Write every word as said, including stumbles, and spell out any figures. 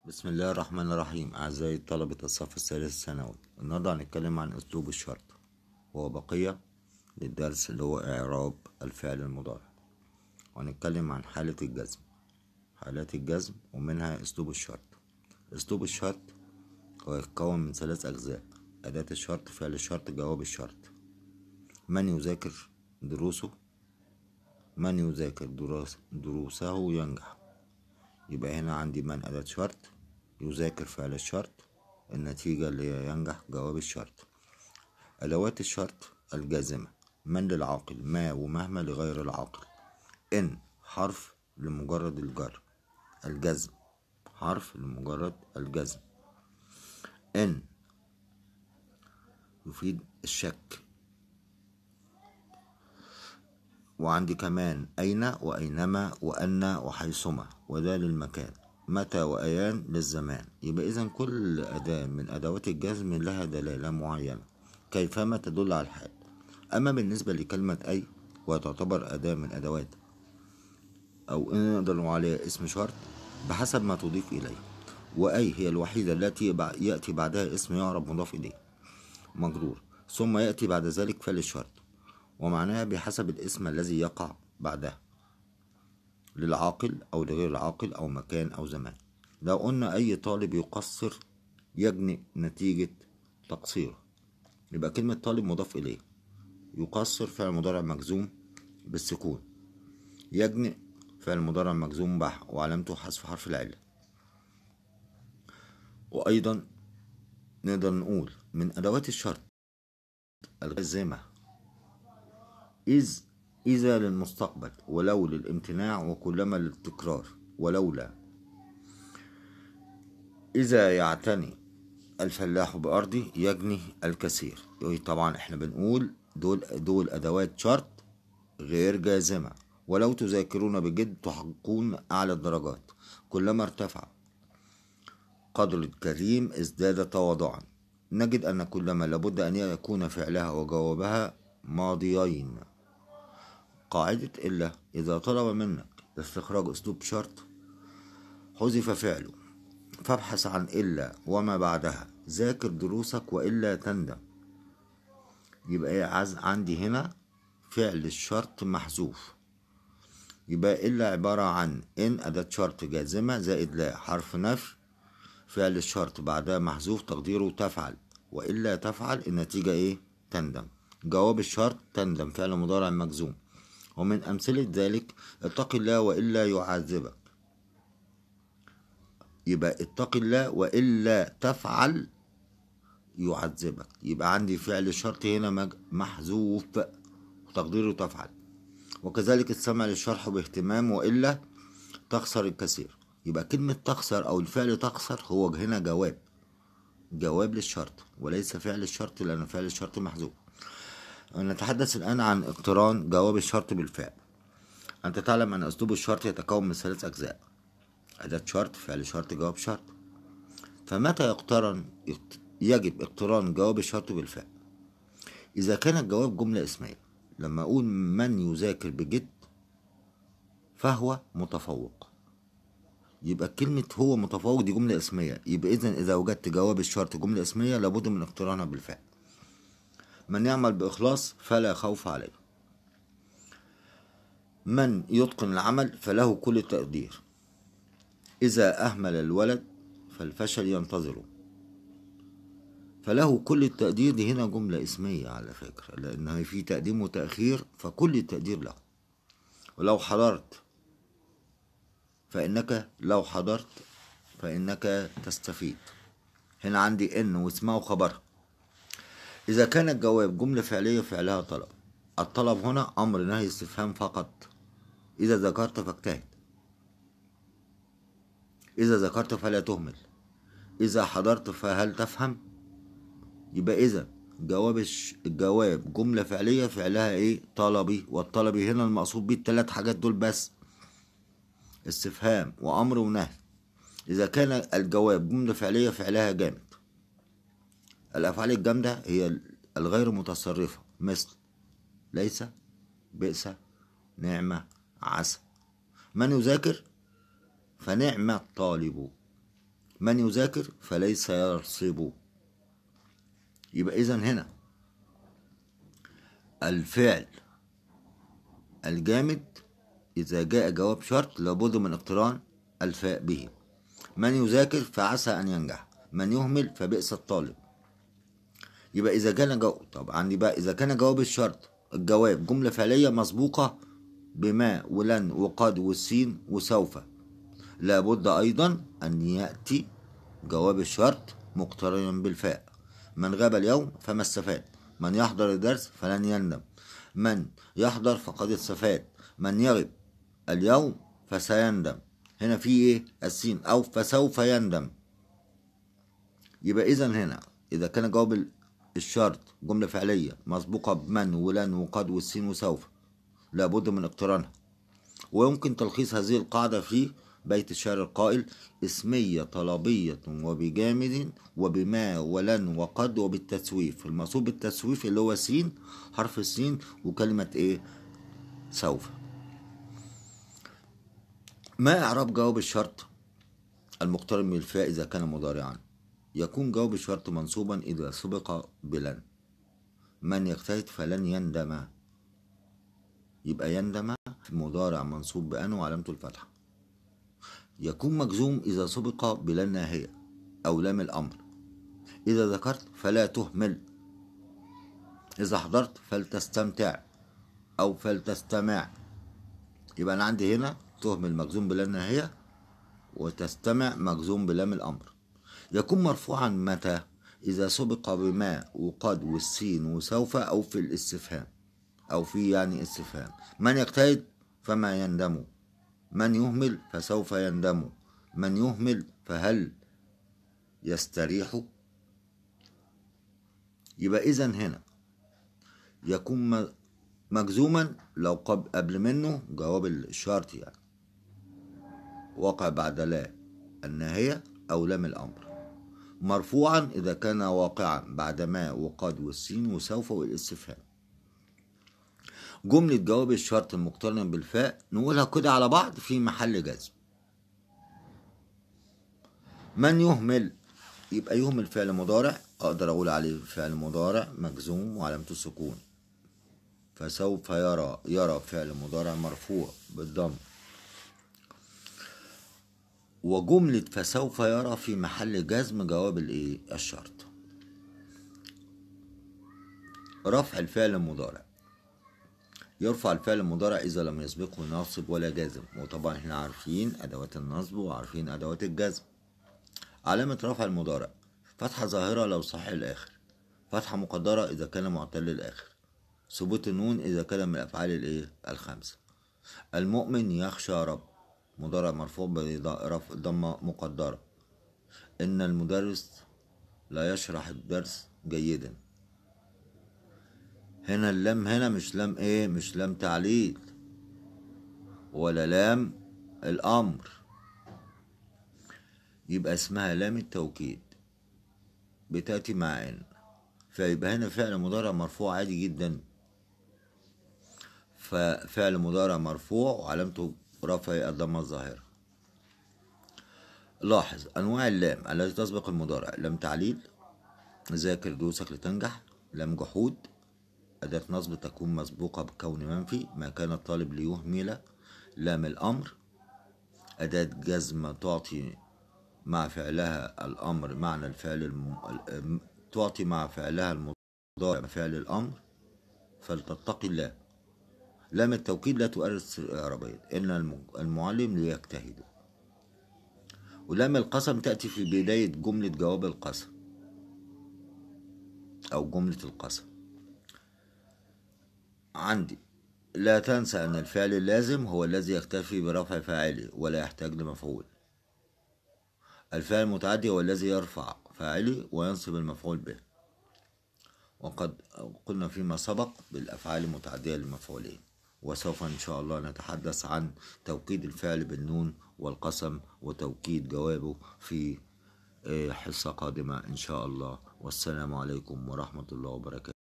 بسم الله الرحمن الرحيم. أعزائي طلبة الصف الثالث الثانوي، النهاردة هنتكلم عن أسلوب الشرط، وهو بقية للدرس اللي هو إعراب الفعل المضارع، وهنتكلم عن حالة الجزم حالات الجزم ومنها أسلوب الشرط. أسلوب الشرط هو يتكون من ثلاث أجزاء: أداة الشرط، فعل الشرط، جواب الشرط. من يذاكر دروسه من يذاكر دروس دروسه ينجح. يبقى هنا عندي من أداة شرط، يذاكر فعل الشرط، النتيجة اللي هي ينجح جواب الشرط. أدوات الشرط الجازمة: من للعاقل، ما ومهما لغير العاقل. إن حرف لمجرد الجر، الجزم حرف لمجرد الجزم. إن يفيد الشك. وعندي كمان أين وأينما وأن وحيثما، وده للمكان. متى وأيان للزمان. يبقى إذن كل أداة من أدوات الجزم لها دلالة معينة، كيفما تدل على الحال. أما بالنسبة لكلمة أي، وتعتبر أداة من أدوات أو إن نقدر نقول عليها اسم شرط بحسب ما تضيف إليه، وأي هي الوحيدة التي يأتي بعدها اسم يعرب مضاف إليه مجرور، ثم يأتي بعد ذلك فعل الشرط، ومعناها بحسب الاسم الذي يقع بعدها، للعاقل أو لغير العاقل أو مكان أو زمان. لو قلنا أي طالب يقصر يجني نتيجة تقصيره، يبقى كلمة طالب مضاف إليه. يقصر فعل مضارع مجزوم بالسكون. يجني فعل مضارع مجزوم بح وعلامته حذف حرف العلة. وأيضا نقدر نقول من أدوات الشرط الجازمة: إذ إذا للمستقبل، ولو للامتناع، وكلما للتكرار، ولولا. إذا يعتني الفلاح بأرضه يجني الكثير. طبعا احنا بنقول دول دول أدوات شرط غير جازمة. ولو تذاكرون بجد تحققون أعلى الدرجات. كلما ارتفع قدر الكريم ازداد تواضعا. نجد أن كلما لابد أن يكون فعلها وجوابها ماضيين. قاعدة إلا: إذا طلب منك استخراج أسلوب شرط حذف فعله، فابحث عن إلا وما بعدها، ذاكر دروسك وإلا تندم. يبقى إيه عز عندي هنا فعل الشرط محذوف. يبقى إلا عبارة عن إن أداة شرط جازمة زائد لا حرف نفي، فعل الشرط بعدها محذوف تقديره تفعل، وإلا تفعل النتيجة إيه؟ تندم. جواب الشرط تندم فعل مضارع مجزوم. ومن أمثلة ذلك اتق الله وإلا يعذبك. يبقى اتق الله وإلا تفعل يعذبك. يبقى عندي فعل الشرط هنا محذوف وتقديره تفعل. وكذلك السمع للشرح باهتمام وإلا تخسر الكثير. يبقى كلمة تخسر أو الفعل تخسر هو هنا جواب جواب للشرط وليس فعل الشرط، لأن فعل الشرط محذوف. نتحدث الآن عن اقتران جواب الشرط بالفعل. أنت تعلم أن أسلوب الشرط يتكون من ثلاث أجزاء: أداة شرط، فعل شرط، جواب شرط. فمتى يقترن يجب اقتران جواب الشرط بالفعل؟ إذا كان الجواب جملة اسمية. لما أقول من يذاكر بجد فهو متفوق، يبقى كلمة هو متفوق دي جملة اسمية. يبقى إذن إذا وجدت جواب الشرط جملة اسمية لابد من اقترانها بالفعل. من يعمل بإخلاص فلا خوف عليه. من يتقن العمل فله كل التقدير. إذا أهمل الولد فالفشل ينتظره. فله كل التقدير دي هنا جملة اسمية على فكرة، لأنها في تقديم وتأخير، فكل التقدير له. ولو حضرت فإنك لو حضرت فإنك تستفيد. هنا عندي إن واسمها وخبرها. إذا كان الجواب جملة فعلية فعلها طلب. الطلب هنا أمر نهي استفهام فقط. إذا ذكرت فاجتهد. إذا ذكرت فلا تهمل. إذا حضرت فهل تفهم. يبقى إذا جواب الجواب جملة فعلية فعلها إيه؟ طلبي. والطلبي هنا المقصود بيه الثلاث حاجات دول بس: استفهام وأمر ونهي. إذا كان الجواب جملة فعلية فعلها جامد. الأفعال الجامدة هي الغير متصرفة، مثل ليس، بئس، نعمة، عسى. من يذاكر فنعم الطالب. من يذاكر فليس يرسب. يبقى إذن هنا الفعل الجامد إذا جاء جواب شرط لابد من اقتران الفاء به. من يذاكر فعسى أن ينجح، من يهمل فبئس الطالب. يبقى إذا كان جواب، طب عندي بقى إذا كان جواب الشرط الجواب جملة فعلية مسبوقة بما ولن وقد والسين وسوف، لابد أيضا أن يأتي جواب الشرط مقترنا بالفاء. من غاب اليوم فما استفاد، من يحضر الدرس فلن يندم، من يحضر فقد استفاد، من يغب اليوم فسيندم. هنا في ايه؟ السين، او فسوف يندم. يبقى اذا هنا اذا كان جواب الشرط جملة فعلية مسبوقة بمن ولن وقد والسين وسوف لابد من اقترانها. ويمكن تلخيص هذه القاعدة في بيت الشعر القائل: اسمية طلبية وبجامد وبما ولن وقد وبالتسويف. المقصود بالتسويف اللي هو سين، حرف السين وكلمة ايه؟ سوف. ما إعراب جواب الشرط المقترن بالفاء إذا كان مضارعا؟ يكون جواب الشرط منصوبا إذا سبق بلن. من يجتهد فلن يندم، يبقى يندم مضارع منصوب بأن وعلامته الفتحة. يكون مجزوم إذا سبق بلا ناهية أو لام الأمر. إذا ذكرت فلا تهمل، إذا حضرت فلتستمتع أو فلتستمع. يبقى أنا عندي هنا تهمل مجزوم بلا ناهية، وتستمع مجزوم بلام الأمر. يكون مرفوعا متى؟ إذا سبق بما وقد والسين وسوف أو في الاستفهام، أو في يعني استفهام. من يجتهد فما يندم، من يهمل فسوف يندم، من يهمل فهل يستريح. يبقى إذن هنا يكون مجزوما لو قبل منه جواب الشرط يعني وقع بعد لا الناهية أو لام الأمر. مرفوعا إذا كان واقعا بعد ما وقد والسين وسوف والاستفهام. جملة جواب الشرط المقترن بالفاء نقولها كده على بعض في محل جزم. من يهمل، يبقى يهمل فعل مضارع، أقدر أقول عليه فعل مضارع مجزوم وعلامة السكون. فسوف يرى، يرى فعل مضارع مرفوع بالضم. وجملة فسوف يرى في محل جزم جواب الايه؟ الشرط. رفع الفعل المضارع. يرفع الفعل المضارع إذا لم يسبقه ناصب ولا جازم، وطبعا احنا عارفين أدوات النصب وعارفين أدوات الجزم. علامة رفع المضارع: فتحة ظاهرة لو صحيح الآخر، فتحة مقدرة إذا كان معتل الآخر، ثبوت النون إذا كان من الأفعال الايه؟ الخمسة. المؤمن يخشى رب، مضارع مرفوع بضمة مقدرة. إن المدرس لا يشرح الدرس جيدا. هنا اللام هنا مش لام ايه؟ مش لام تعليل ولا لام الأمر، يبقى اسمها لام التوكيد، بتأتي مع إن. فيبقى هنا فعل مضارع مرفوع عادي جدا، ففعل مضارع مرفوع وعلامته رفع الضمة الظاهرة. لاحظ أنواع اللام التي تسبق المضارع: لام تعليل، ذاكر دروسك لتنجح، لام جحود، أداة نصب تكون مسبوقة بكون منفي ما كان الطالب ليهمل، لام الأمر، أداة جزم تعطي مع فعلها الأمر معنى الفعل الم... تعطي مع فعلها المضارع فعل الأمر، فلتتقي الله. لام التوكيد لا تؤرث إعرابيا، إن المعلم ليجتهد. ولام القسم تأتي في بداية جملة جواب القسم أو جملة القسم. عندي لا تنسى أن الفعل اللازم هو الذي يكتفي برفع فاعله ولا يحتاج لمفعول. الفعل المتعدي هو الذي يرفع فاعله وينصب المفعول به. وقد قلنا فيما سبق بالأفعال المتعدية للمفعولين، وسوف إن شاء الله نتحدث عن توكيد الفعل بالنون والقسم وتوكيد جوابه في حصة قادمة إن شاء الله. والسلام عليكم ورحمة الله وبركاته.